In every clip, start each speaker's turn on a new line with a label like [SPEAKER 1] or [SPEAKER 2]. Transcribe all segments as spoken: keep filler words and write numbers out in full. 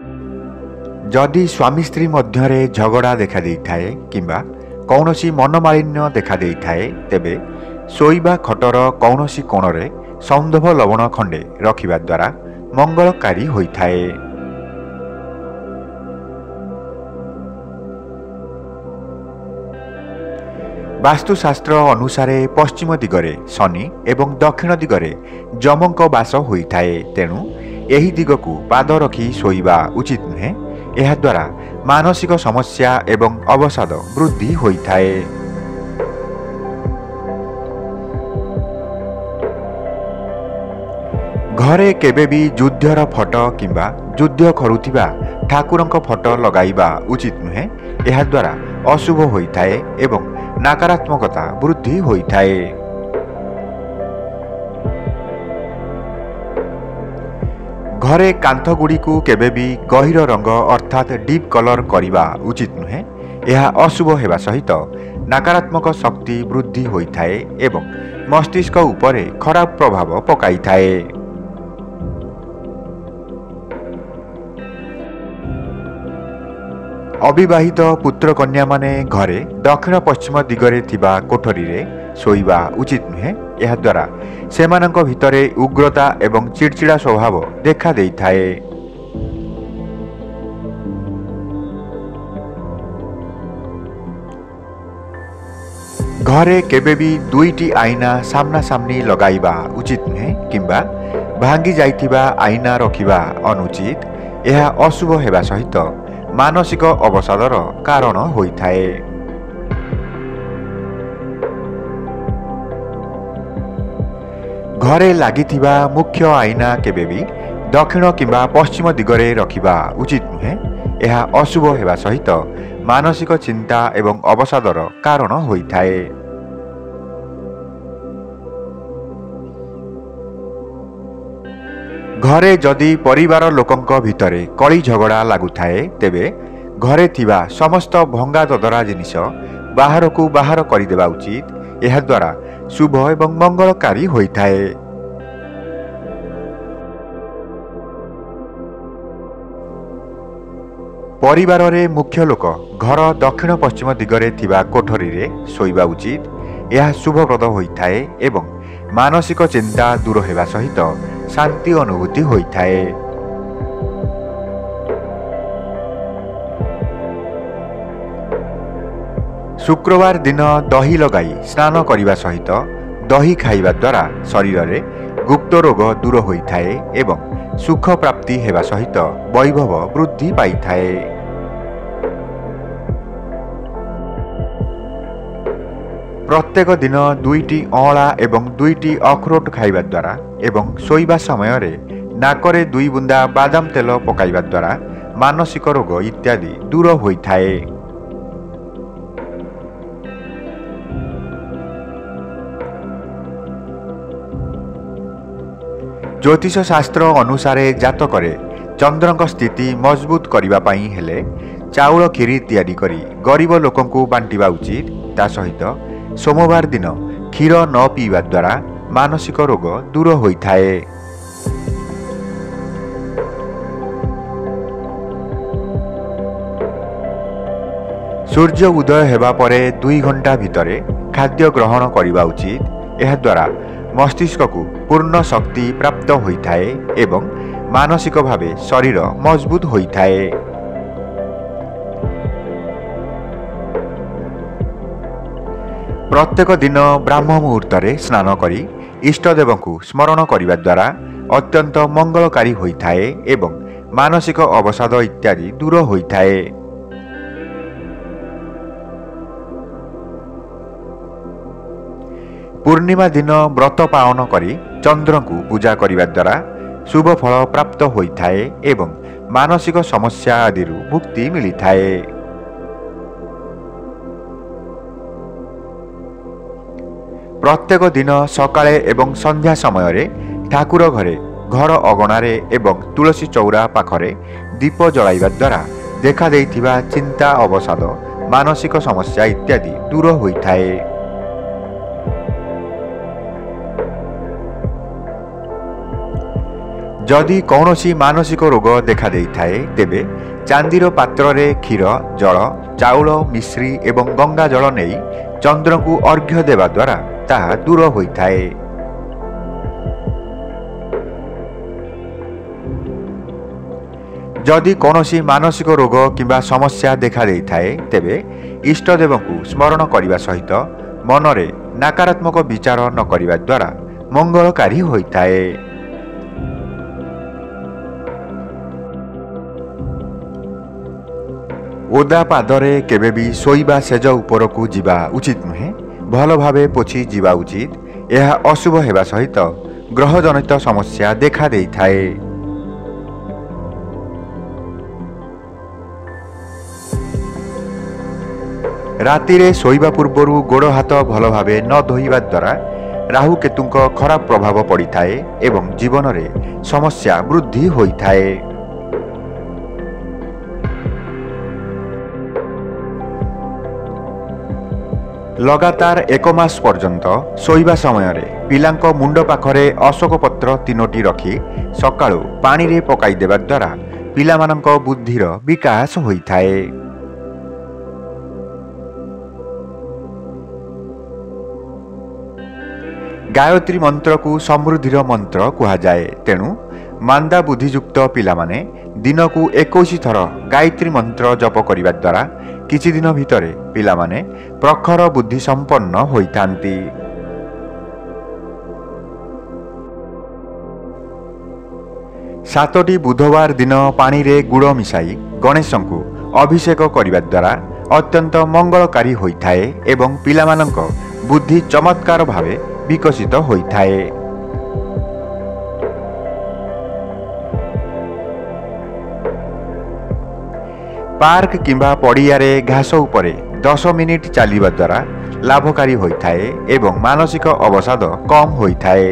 [SPEAKER 1] जदि स्वामी स्त्री मध्य झगड़ा देखा देइथाए किंबा कौनसी मनमालिन्य देखा देइथाए तेबे शोइबा खटर कौनसी कोणरे सौंदभ लवण खंडे रखिबा द्वारा मंगलकारी होइथाए। वास्तुशास्त्र अनुसारे पश्चिम दिगरे शनि एवं दक्षिण दिगरे जमक बास होइथाए। तेणु एही दिगकु पाद रखी शोइबा उचित नुहे। एहा द्वारा मानसिक समस्या एवं अवसाद वृद्धि होइथाए। घरे केबे भी युद्धर फटो किंबा युद्ध करुथिबा ठाकुरंक फटो लगाइबा उचित नुहे। एहा द्वारा अशुभ होइथाए एवं नकारात्मकता वृद्धि होइथाए। घरे कांथ गुड़ी को केबे भी गहिर रंग अर्थात डीप कलर करिबा उचित नुहे। यह अशुभ हेबा सहित नकारात्मक शक्ति वृद्धि होइथाए एवं मस्तिष्क उपरे खराब प्रभाव पकाइथाए। अविवाहित पुत्र कन्या माने घरे दक्षिण पश्चिम दिगरे थिबा कोठरी रे शोइबा उचित नुहे। यह द्वारा सेमानंक भितरे उग्रता एवं चिड़चिड़ा स्वभाव देखा देइथाए। घरे केबे भी दुईटी आईना सामना सामनी लगाइबा उचित नुहे किंबा भांगी जाइथिबा आईना रखिबा अनुचित। यह अशुभ हेबा सहित मानसिक अवसादर कारण होइथाए। घरे लागिथिबा मुख्य आईना केबे भी दक्षिण किंबा पश्चिम दिगरे रखिबा उचित नुहे। यह अशुभ हेबा सहित मानसिक चिंता एवं अवसादर कारण होइथाए। घरे जदि परिवार लोकंक भितरे कली झगड़ा लागुथाए तेबे घरे थिबा समस्त भंगा ददरा जिनिस बाहर को बाहर करदेवा उचित। यह द्वारा शुभ एवं मंगलकारी होइथाए। परिवार रे मुख्य लोक घर दक्षिण पश्चिम दिगरे थिबा कोठरी रे शोइबा उचित। यह शुभप्रद होइथाए एवं मानसिक चिंता दूर हेबा सहित शांति अनुभूति होइथाए। शुक्रवार दिन दही लगाई स्नान करिबा सहित दही खाइबा द्वारा शरीर रे गुप्त रोग दूर होइथाए एवं सुख प्राप्ति हेबा सहित वैभव वृद्धि पाइथाए। प्रत्येक दिन दुईटी अँला एवं दुईटी अखरोट खाइबा द्वारा एवं शोइबा समय रे नाकरे दुई बुंदा बादाम तेल पकाइबा द्वारा मानसिक रोग इत्यादि दूर होइथाए। ज्योतिष शास्त्र अनुसारे जातकरे चंद्रक स्थिति मजबूत करिबा पई हेले चाउल खीरी तैयारी करी गरीब लोकंकु बांटिबा उचित। ता सहित सोमवार दिन क्षीर न पीवा द्वारा मानसिक रोग दूर होइथाए। सूर्य उदय हेबा परे दुई घंटा भितरे खाद्य ग्रहण करिबा उचित। एहा द्वारा मस्तिष्क को पूर्ण शक्ति प्राप्त होइथाए एवं मानसिक भावे शरीर मजबूत होइथाए। प्रत्येक दिन ब्राह्म मुहूर्त रे स्नान करी इष्टदेव को स्मरण करिबा द्वारा अत्यंत मंगलकारी होइथाए एवं मानसिक अवसाद इत्यादि दूर होइथाए। पूर्णिमा दिन व्रत पालन करी चंद्र को पूजा करिबा द्वारा शुभ फल प्राप्त होइथाए एवं मानसिक समस्या आदि मुक्ति मिलिथाए। प्रत्येक दिन सकाळे एवं संध्या समय रे ठाकुर घरे घर अगणारे एवं तुलसी चौरा पाखरे दीप जलाइबा द्वारा देखा देइथिबा चिंता अवसाद मानसिक समस्या इत्यादि दूर होइथाए। जदि कौनसी मानसिक रोग देखा देइथाए तेबे चांदीर पात्ररे क्षीर जल चाउल मिश्री एवं गंगा जल नहीं चंद्र को अर्घ्य देवा द्वारा ताहा दूर होइथाए। जदि कौनसी मानसिक रोग किंबा समस्या देखा देइथाए तेबे इष्टदेव को स्मरण करने सहित मनरे नकारात्मक विचार न करने द्वारा मंगलकारी होइथाए। ओदा पादरे केबे भी शोइबा सेज उपर को जीवा उचित नुहे। भल भावे पोछि जीवा उचित। यह अशुभ हेबा सहित ग्रह जनित समस्या देखा देइथाए। रातिरे शोइबा पूर्वरु गोड़ हाथ भल भावे न धोइबा द्वारा राहु केतुंक खराब प्रभाव पड़िथाए एवं जीवन में समस्या वृद्धि होइथाए। लगातार एक मास पर्यंत शोइबा समय रे पिलांक मुंड पाखरे अशोक पत्र तीनोटी रखी सकाळु पानी रे पकाई देबा द्वारा पिलामानंक बुद्धिर विकास होइथाए। गायत्री मंत्र को समृद्धिर मंत्र कहा जाए। तेणु मांदा बुद्धियुक्त पिलामाने दिन को इक्कीस थर गायत्री मंत्र जप करने द्वारा किछि दिन भितरे पिलामाने प्रखर बुद्धि संपन्न होइथांती। सातटी बुधवार दिन पानी रे गुड़ मिसाई गणेश को अभिषेक करने द्वारा अत्यंत मंगलकारी होइथाए एवं पिलामानंक बुद्धि चमत्कार भावे विकसित होइथाए। पार्क किंबा पड़ियारे घास उपरे दस मिनिट चलिबा द्वारा लाभकारी होइथाए एवं मानसिक अवसाद कम होइथाए।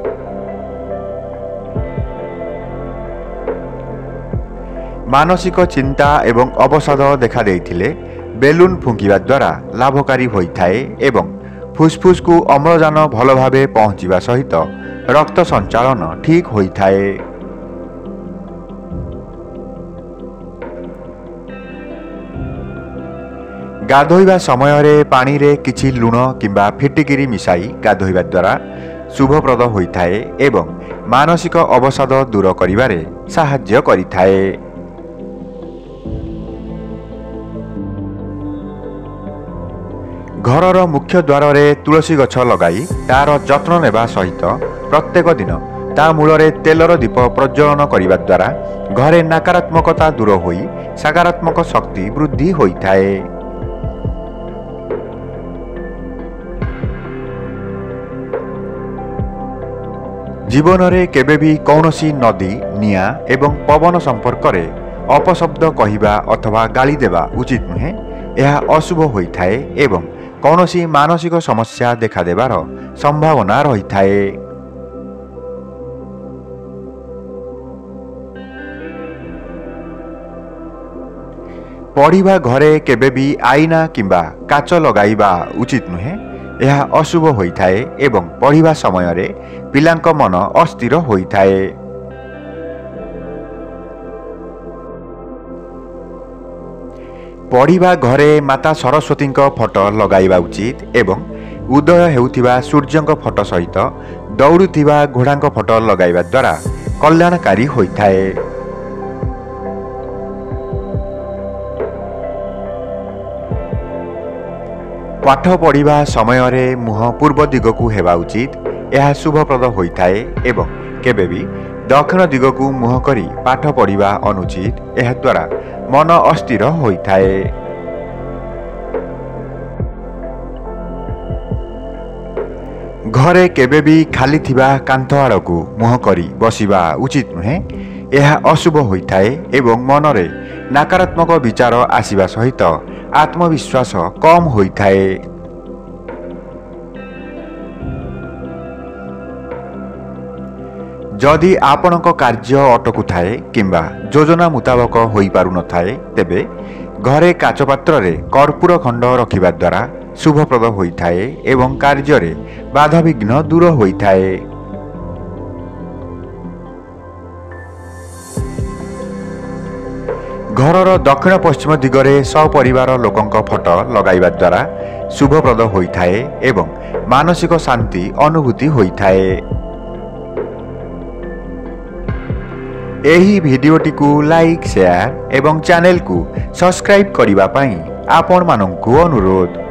[SPEAKER 1] मानसिक चिंता एवं अवसाद देखा देइथिले बेलून फुंकिबा द्वारा लाभकारी होइथाए एवं फुसफुस को अम्लजान भल भावे पहुंचवा सहित रक्त संचालन ठीक होइथाए। गाधोइबा समय रे पानी रे किछि लुण किंबा फिटिकिरी मिसाई गाधोइबा द्वारा शुभप्रद होइथाए एवं मानसिक अवसाद दूर करिबारे साहाय्य करिथाए। घरर मुख्य द्वार रे तुलसी गछ लगाई तार जत्न नेबा सहित प्रत्येक दिन ता मूलरे तेलर दीप प्रज्वलन करिबा द्वारा घरे नकारात्मकता दूर होई सकारात्मक शक्ति वृद्धि होइथाए। जीवन रे केबे भी कौनसी नदी निया एवं पवन संपर्क रे अपशब्द कहिबा अथवा गाली देवा उचित नुहे। यह अशुभ होइथाए एवं कौनसी मानसिक समस्या देखा देवार संभावना रही थाए। पढ़िबा घरे केबे भी आईना किंबा काच लगाइबा उचित नुहे। यह अशुभ होइथाए एवं पढ़िबा समय रे पिलांक मन अस्थिर होइथाए। पढ़िबा घरे माता सरस्वती फोटो लगाइबा उचित एवं उदय हेउथिबा सूर्यंक फोटो सहित दौड़ुथिबा घोड़ांक फोटो लगाइबा द्वारा कल्याणकारी होइथाए। पाठ पढ़िबा समय रे मुह पूर्व दिग को हेबा उचित। यह शुभप्रद होइथाए एवं केबे भी दक्षिण दिग को मुह करी पाठ पढ़िबा अनुचित। यह द्वारा मन अस्थिर होइथाए। घरे केबे भी खाली थिबा कांथ आड़ को मुह करी बसिबा उचित नुहे। यह अशुभ होइथाए एवं मन रे नकारात्मक विचार आसिबा सहित आत्मविश्वास कम होइथाए। जदि आपणक कार्य अटकु थाए किंबा योजना मुताबक होई पारु न थाए तेबे घरे काच पात्र रे कर्पूर खंड रखिबा द्वारा शुभप्रद होइथाए एवं कार्य रे बाधा विघ्न दूर होइथाए। ଘରର ଦକ୍ଷିଣ ପଶ୍ଚିମ ଦିଗରେ ସପରିବାର ଲୋକଙ୍କ ଫଟୋ ଲଗାଇବା ଦ୍ୱାରା ଶୁଭପ୍ରଦ ହୋଇଥାଏ ଏବଂ ମାନସିକ ଶାନ୍ତି ଅନୁଭୂତି ହୋଇଥାଏ। ଏହି ଭିଡ଼ିଓଟିକୁ ଲାଇକ୍, ସେୟାର ଏବଂ ଚ୍ୟାନେଲକୁ ସବସ୍କ୍ରାଇବ୍ କରିବା ପାଇଁ ଆପଣମାନଙ୍କୁ ଅନୁରୋଧ।